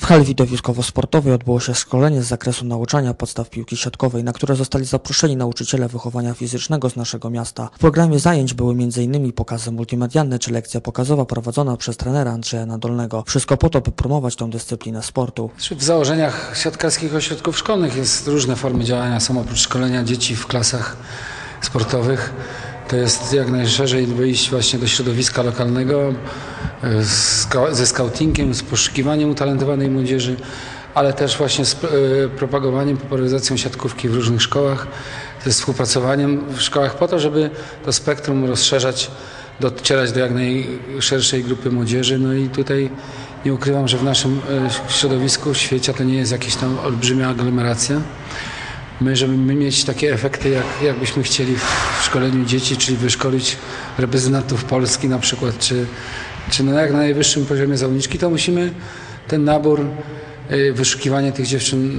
hali widowiskowo-sportowej odbyło się szkolenie z zakresu nauczania podstaw piłki siatkowej, na które zostali zaproszeni nauczyciele wychowania fizycznego z naszego miasta. W programie zajęć były m.in. pokazy multimedialne czy lekcja pokazowa prowadzona przez trenera Andrzeja Nadolnego. Wszystko po to, by promować tę dyscyplinę sportu. W założeniach siatkarskich ośrodków szkolnych jest różne formy działania, są oprócz szkolenia dzieci w klasach sportowych. To jest jak najszerzej wyjść właśnie do środowiska lokalnego ze skautingiem, z poszukiwaniem utalentowanej młodzieży, ale też właśnie z propagowaniem, popularyzacją siatkówki w różnych szkołach, ze współpracowaniem w szkołach po to, żeby to spektrum rozszerzać, docierać do jak najszerszej grupy młodzieży. No i tutaj nie ukrywam, że w naszym środowisku, w świecie to nie jest jakaś tam olbrzymia aglomeracja. My, żeby mieć takie efekty, jakbyśmy chcieli w szkoleniu dzieci, czyli wyszkolić reprezentantów Polski na przykład, czy na jak na najwyższym poziomie zawodniczki, to musimy ten nabór, wyszukiwanie tych dziewczyn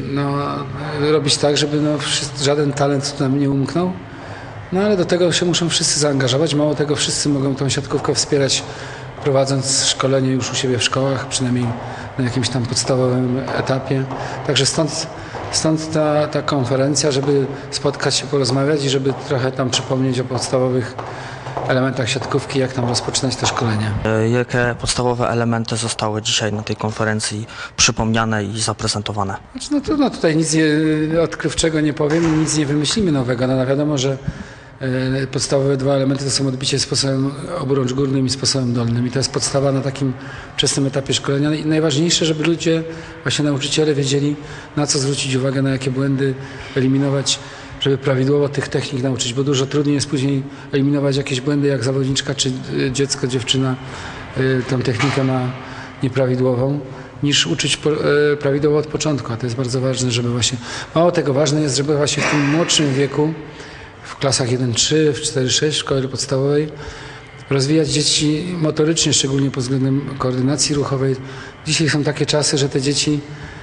robić tak, żeby żaden talent nam nie umknął. No ale do tego się muszą wszyscy zaangażować. Mało tego, wszyscy mogą tą siatkówkę wspierać, prowadząc szkolenie już u siebie w szkołach, przynajmniej na jakimś tam podstawowym etapie. Także stąd ta konferencja, żeby spotkać się, porozmawiać i żeby trochę tam przypomnieć o podstawowych elementach siatkówki, jak tam rozpoczynać to szkolenie. Jakie podstawowe elementy zostały dzisiaj na tej konferencji przypomniane i zaprezentowane? Tutaj nic odkrywczego nie powiem, nic nie wymyślimy nowego. No wiadomo, że podstawowe dwa elementy to są odbicie sposobem oburącz górnym i sposobem dolnym. I to jest podstawa na takim wczesnym etapie szkolenia. I najważniejsze, żeby ludzie, właśnie nauczyciele wiedzieli, na co zwrócić uwagę, na jakie błędy eliminować, żeby prawidłowo tych technik nauczyć, bo dużo trudniej jest później eliminować jakieś błędy, jak zawodniczka czy dziecko, dziewczyna tą technikę ma nieprawidłową, niż uczyć prawidłowo od początku. A to jest bardzo ważne, żeby właśnie, mało tego, ważne jest, żeby właśnie w tym młodszym wieku, w klasach 1-3, w 4-6 w szkole podstawowej, rozwijać dzieci motorycznie, szczególnie pod względem koordynacji ruchowej. Dzisiaj są takie czasy, że te dzieci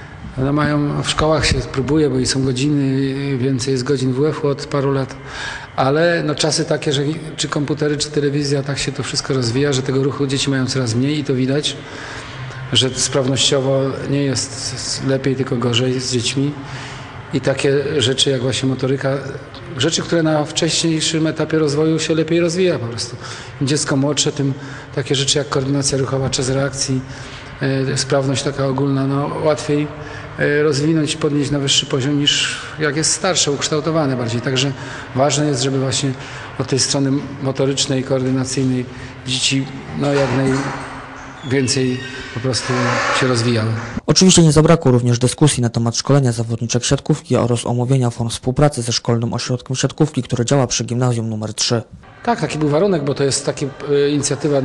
mają, w szkołach się próbuje, bo i są godziny, więcej jest godzin WF-u od paru lat, ale czasy takie, że czy komputery, czy telewizja, tak się to wszystko rozwija, że tego ruchu dzieci mają coraz mniej i to widać, że sprawnościowo nie jest lepiej, tylko gorzej z dziećmi. I takie rzeczy jak właśnie motoryka, rzeczy, które na wcześniejszym etapie rozwoju się lepiej rozwija po prostu. Im dziecko młodsze, tym takie rzeczy jak koordynacja ruchowa, czas reakcji, sprawność taka ogólna, łatwiej rozwinąć, podnieść na wyższy poziom niż jak jest starsze, ukształtowane bardziej. Także ważne jest, żeby właśnie od tej strony motorycznej, koordynacyjnej dzieci jak najwięcej po prostu się rozwijały. Oczywiście nie zabrakło również dyskusji na temat szkolenia zawodniczek siatkówki oraz omówienia form współpracy ze Szkolnym Ośrodkiem Siatkówki, które działa przy gimnazjum nr 3. Tak, taki był warunek, bo to jest taka inicjatywa,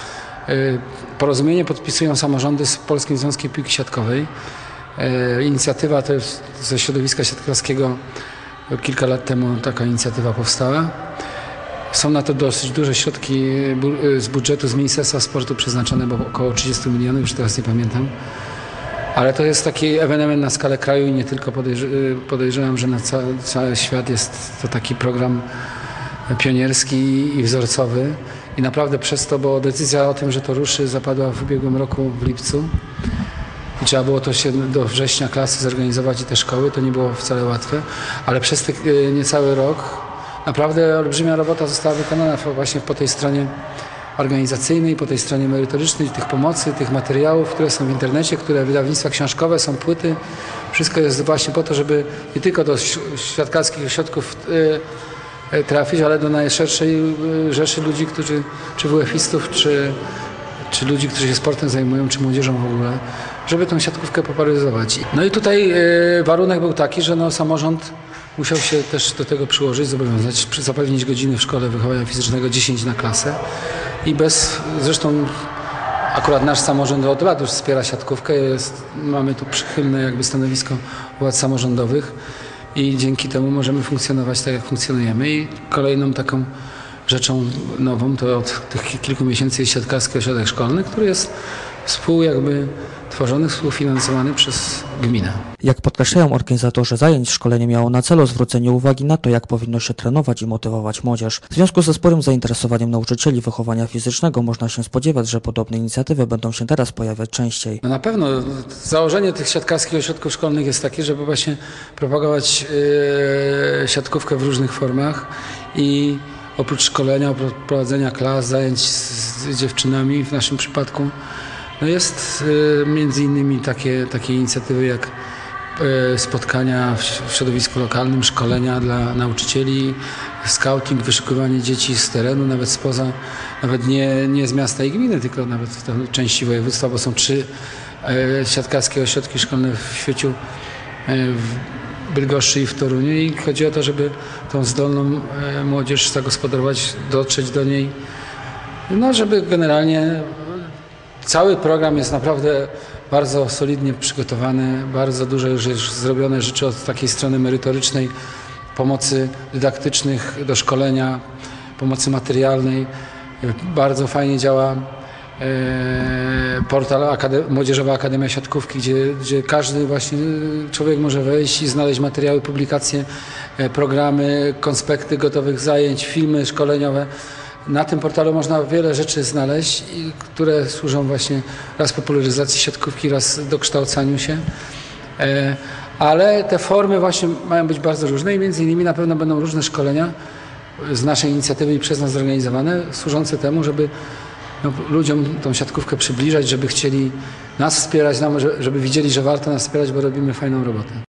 porozumienie podpisują samorządy z Polskim Związkiem Piłki Siatkowej. Inicjatywa to jest ze środowiska siatkarskiego, kilka lat temu taka inicjatywa powstała. Są na to dosyć duże środki z budżetu, z Ministerstwa Sportu przeznaczone, bo około 30 milionów, już teraz nie pamiętam. Ale to jest taki ewenement na skalę kraju i nie tylko, podejrzewam, że na cały świat jest to taki program pionierski i wzorcowy. I naprawdę przez to, bo decyzja o tym, że to ruszy, zapadła w ubiegłym roku w lipcu. I trzeba było to się do września klasy zorganizować i te szkoły, to nie było wcale łatwe. Ale przez ten niecały rok naprawdę olbrzymia robota została wykonana właśnie po tej stronie organizacyjnej, po tej stronie merytorycznej, tych pomocy, tych materiałów, które są w internecie, które wydawnictwa książkowe, są płyty. Wszystko jest właśnie po to, żeby nie tylko do siatkarskich ośrodków trafić, ale do najszerszej rzeszy ludzi, czy WF-istów, czy ludzi, którzy się sportem zajmują, czy młodzieżą w ogóle, żeby tę siatkówkę popularyzować. No i tutaj warunek był taki, że samorząd musiał się też do tego przyłożyć, zobowiązać, zapewnić godziny w szkole wychowania fizycznego 10 na klasę i zresztą akurat nasz samorząd od lat już wspiera siatkówkę, mamy tu przychylne stanowisko władz samorządowych i dzięki temu możemy funkcjonować tak, jak funkcjonujemy. I kolejną taką rzeczą nową to od tych kilku miesięcy jest siatkarski ośrodek szkolny, który jest współfinansowany przez gminę. Jak podkreślają organizatorzy zajęć, szkolenie miało na celu zwrócenie uwagi na to, jak powinno się trenować i motywować młodzież. W związku ze sporym zainteresowaniem nauczycieli wychowania fizycznego można się spodziewać, że podobne inicjatywy będą się teraz pojawiać częściej. No na pewno założenie tych siatkarskich ośrodków szkolnych jest takie, żeby właśnie propagować siatkówkę w różnych formach i oprócz szkolenia, oprócz prowadzenia klas, zajęć z dziewczynami w naszym przypadku, no jest między innymi takie inicjatywy jak spotkania w środowisku lokalnym, szkolenia dla nauczycieli, scouting, wyszukiwanie dzieci z terenu, nawet spoza, nawet nie z miasta i gminy, tylko nawet w części województwa, bo są 3 siatkarskie ośrodki szkolne w Świeciu, w Bydgoszczy i w Toruniu i chodzi o to, żeby tą zdolną młodzież zagospodarować, dotrzeć do niej, no żeby generalnie cały program jest naprawdę bardzo solidnie przygotowany, bardzo dużo już jest zrobione rzeczy od takiej strony merytorycznej, pomocy dydaktycznych do szkolenia, pomocy materialnej. Bardzo fajnie działa portal Młodzieżowa Akademia Siatkówki, gdzie każdy właśnie człowiek może wejść i znaleźć materiały, publikacje, programy, konspekty gotowych zajęć, filmy szkoleniowe. Na tym portalu można wiele rzeczy znaleźć, które służą właśnie raz popularyzacji siatkówki, raz dokształcaniu się. Ale te formy właśnie mają być bardzo różne i między innymi na pewno będą różne szkolenia z naszej inicjatywy i przez nas zorganizowane, służące temu, żeby ludziom tą siatkówkę przybliżać, żeby chcieli nas wspierać, żeby widzieli, że warto nas wspierać, bo robimy fajną robotę.